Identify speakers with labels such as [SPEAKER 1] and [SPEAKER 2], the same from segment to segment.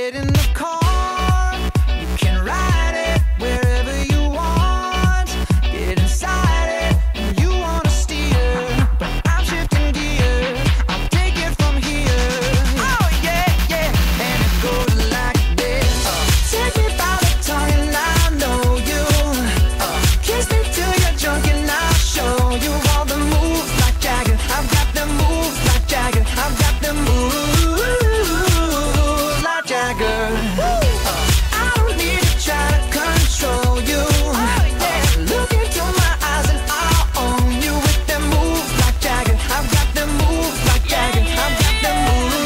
[SPEAKER 1] Get in the car, you can ride it wherever you want. Get inside it when you wanna steer, but I'm shifting gears, I'll take it from here. Oh yeah, yeah, and it goes like this. Take me by the tongue and I know you. Kiss me till you're drunk and I'll show you all the moves like Jagger. I've got the moves like Jagger. I've got the moves like Jagger. I don't need to try to control you. Look into my eyes and I'll own you with them moves like Jagger. I've got them moves like Jagger. I've got them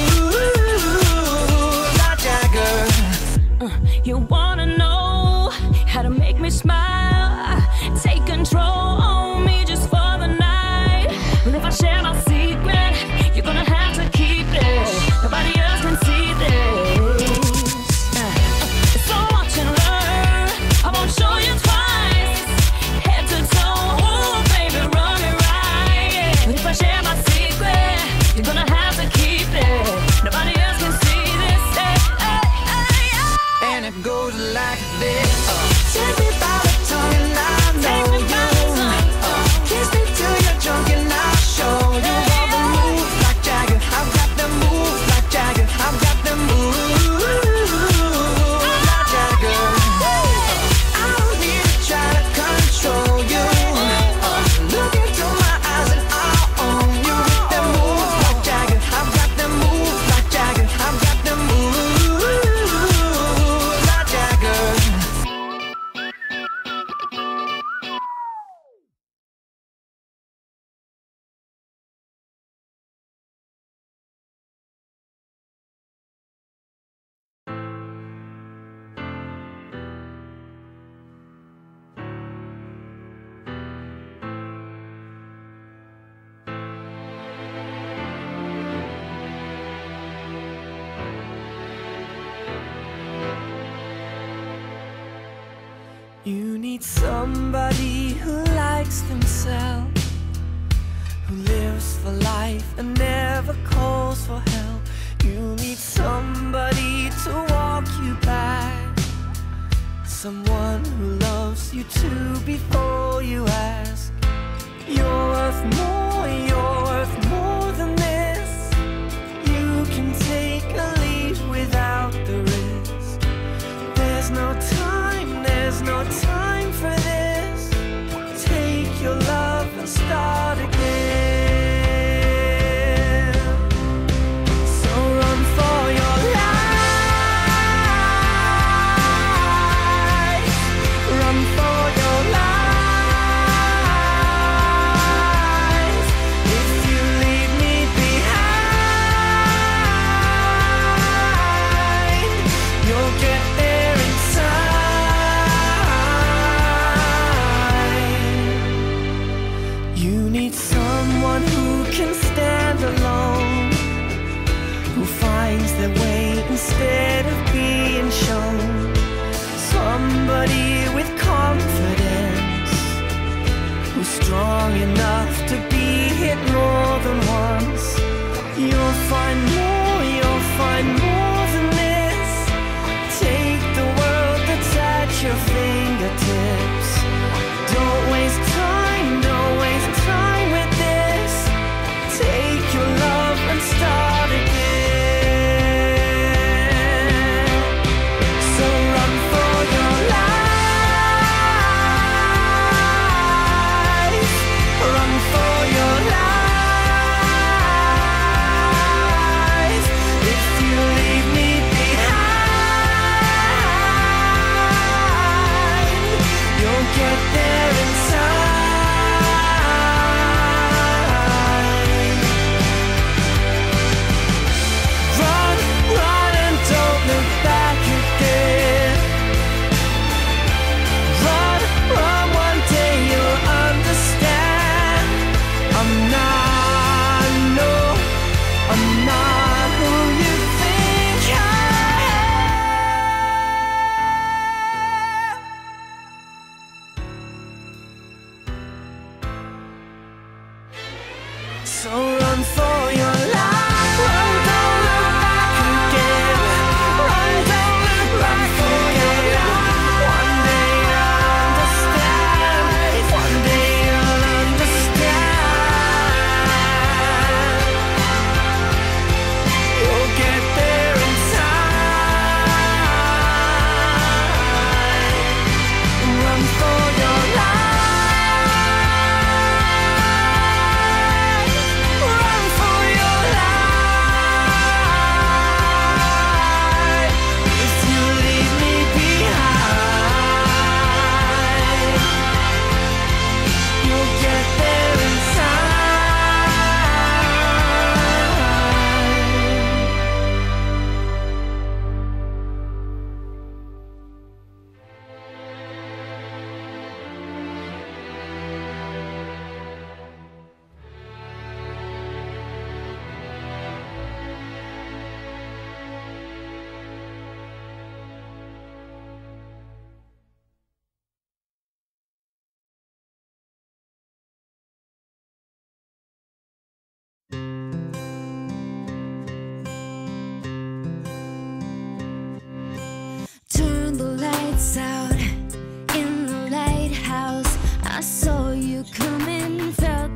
[SPEAKER 1] moves like Jagger.
[SPEAKER 2] You wanna know how to make me smile? Take control on me just for the night. And if I share my secret, you're gonna have to keep it. Nobody else can see this. So watch and learn. I won't show you twice. Head to toe, ooh, baby, run it right. But if I share my secret, you're gonna have to keep it. Nobody else can see this.
[SPEAKER 1] And it goes like this. Take me by the tongue and I know you. Kiss me till you're drunk and I'll show you all the moves like Jagger. I've got the moves like Jagger. I've got the moves like Jagger. I don't need to try to control you. Look into my eyes and I'll own you with the moves like Jagger. I've got the moves like Jagger. I've got the moves like Jagger.
[SPEAKER 3] You need somebody who likes themselves, who lives for life and never calls for help. You need somebody to walk you back, someone who loves you too before you ask. You're worth more, you're worth more than this. You can take a leap without the risk. There's no time, there's no time for this. Take your love and start again. So run for your life. Run for your life.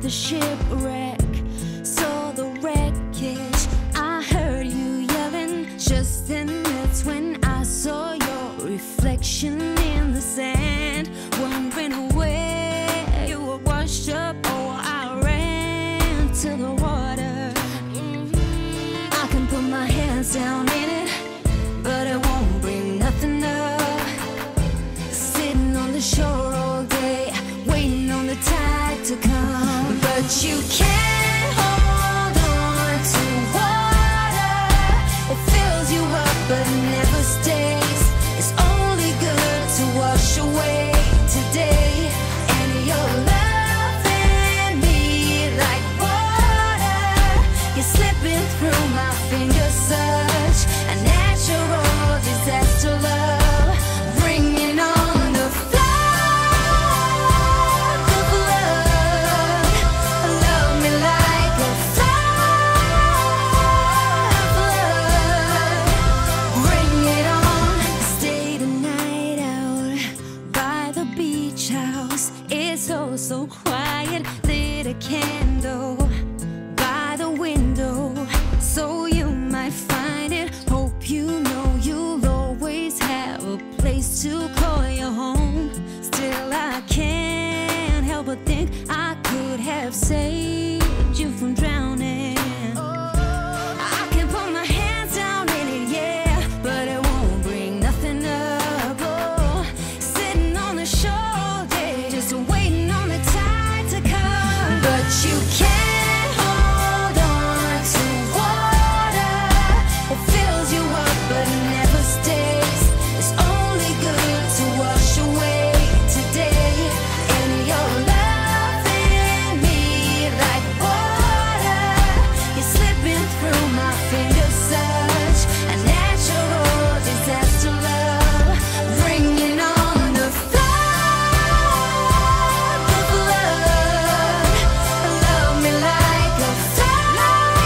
[SPEAKER 2] the shipwreck, saw the wreckage. I heard you yelling, just then that's when I saw your reflection in the sand, wondering where you were washed up. Oh, I ran to the water. I can put my hands down in it, but it won't bring nothing up. Sitting on the shore all day, waiting on the tide to come. But you can't hold on to water. It fills you up but never stays. It's only good to wash away today. And you're loving me like water. You're slipping through my fingers, such a natural disaster love, bringing on the flood of love. Love me like a flood of love, bring it on. Stay the night out by the beach house. It's oh so quiet, lit a candle by the window, so you might find it. Hope you know you'll always have a place to call your home. Still I can't help but think I could have saved you from drowning. I can put my hands down in it, yeah, but it won't bring nothing up. Oh, sitting on the shore all day, just waiting on the tide to come. But you can't hold on to water. It fills you up but never stays. It's only good to wash away today. And you're loving me like water. You're slipping through my fingers, such a natural disaster love, bringing on the flood of love. Love me like a flood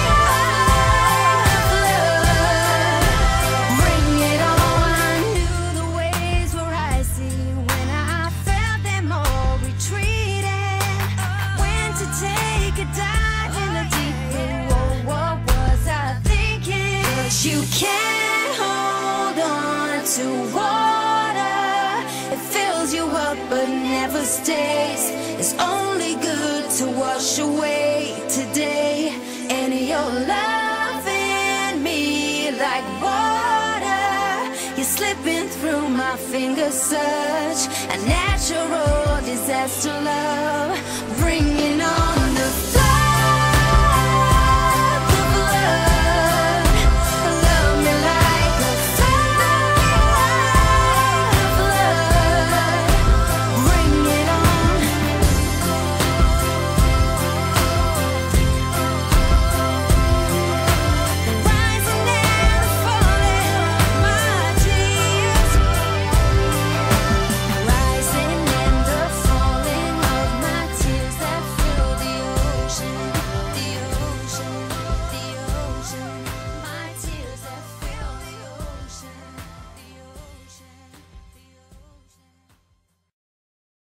[SPEAKER 2] of love, bring it on. I knew the waves were icy when I felt them all retreating. When to take a dive in the deep blue, oh, what was I thinking? But you can't hold on to water. It fills you up but never stays. It's only good to wash away today. And you're loving me like water. You're slipping through my fingers, such a natural disaster love, bringing on the flood of love. Love me like a flood of love, bring it on. Rising and falling of my tears, rising and the falling of my tears that fill the ocean, the ocean, the ocean. My tears that fill the ocean, the ocean, the ocean.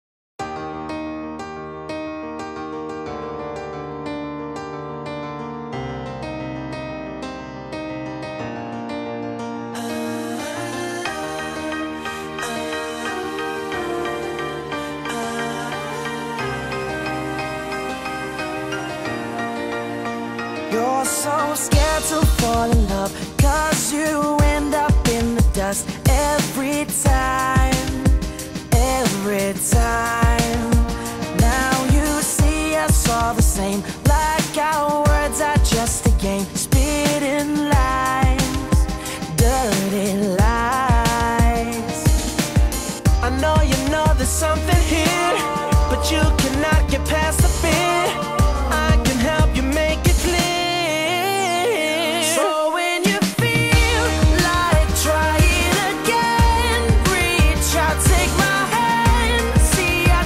[SPEAKER 3] You're so scared to fall in love, 'cause you end up in the dust every time, every time. Now you see us all the same, like our words are just a game, spitting lies, dirty lies. I know you know there's something here, but you cannot get past the fear. I can help you make it clear. So when you feel like trying again, reach out, take my hand. See, I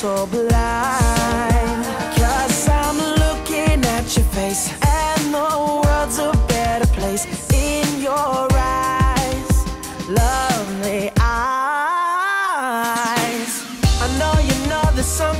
[SPEAKER 3] so blind. 'Cause I'm looking at your face, and the world's a better place in your eyes, lovely eyes. I know you know there's something